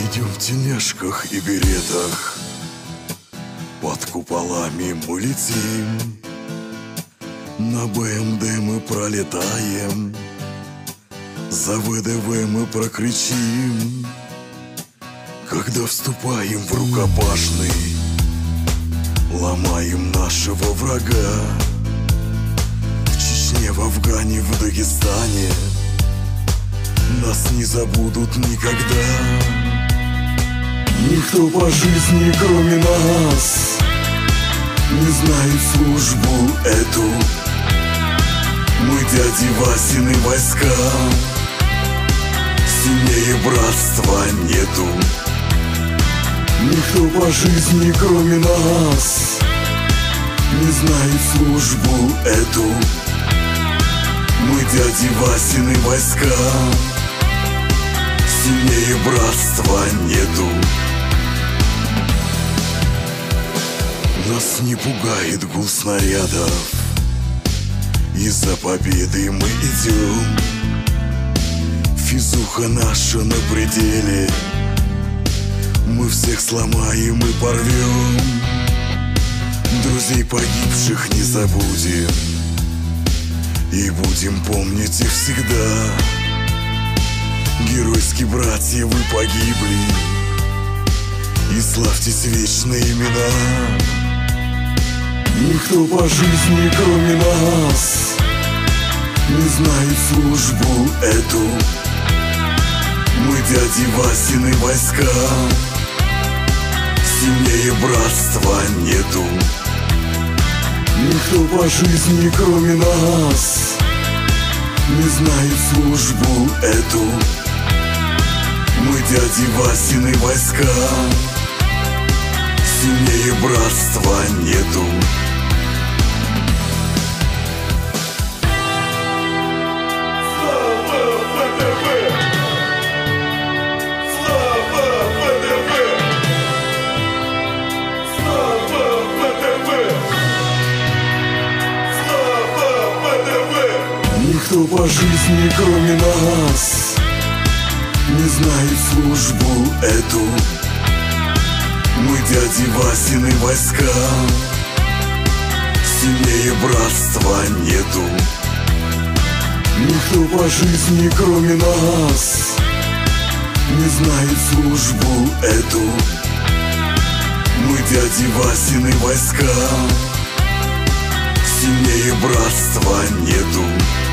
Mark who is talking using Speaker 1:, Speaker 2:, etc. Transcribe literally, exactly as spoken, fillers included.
Speaker 1: Идем в тележках и беретах, под куполами мы летим, на БМД мы пролетаем, за ВДВ мы прокричим. Когда вступаем в рукопашный, ломаем нашего врага. В Чечне, в Афгане, в Дагестане нас не забудут никогда. Никто по жизни, кроме нас, не знает службу эту. Мы дяди Васины войска, сильнее братства нету. Никто по жизни, кроме нас, не знает службу эту. Мы дяди Васины войска, сильнее братства нету. Нас не пугает гул снарядов, из-за победы мы идем. Физуха наша на пределе, мы всех сломаем и порвем. Друзей погибших не забудем, и будем помнить их всегда. Геройские братья, вы погибли, и славьтесь вечные имена. Никто по жизни, кроме нас, не знает службу эту. Мы дяди Васины войска, сильнее братства нету. Никто по жизни, кроме нас, не знает службу эту. Мы дяди Васины войска, сильнее братства нету. Никто по жизни, кроме нас, не знает службу эту. Мы дяди Васины войска, сильнее братства нету. Никто по жизни, кроме нас, не знает службу эту. Мы дяди Васины войска, сильнее братства нету.